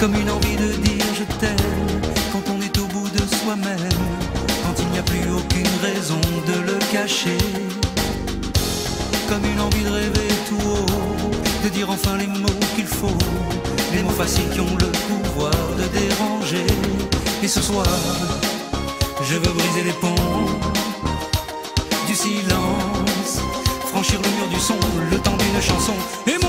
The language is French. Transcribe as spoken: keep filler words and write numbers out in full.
Comme une envie de dire je t'aime quand on est au bout de soi-même, quand il n'y a plus aucune raison de le cacher. Comme une envie de rêver tout haut, de dire enfin les mots qu'il faut, les mots faciles qui ont le pouvoir de déranger. Et ce soir, je veux briser les ponts du silence, franchir le mur du son, le temps d'une chanson. Et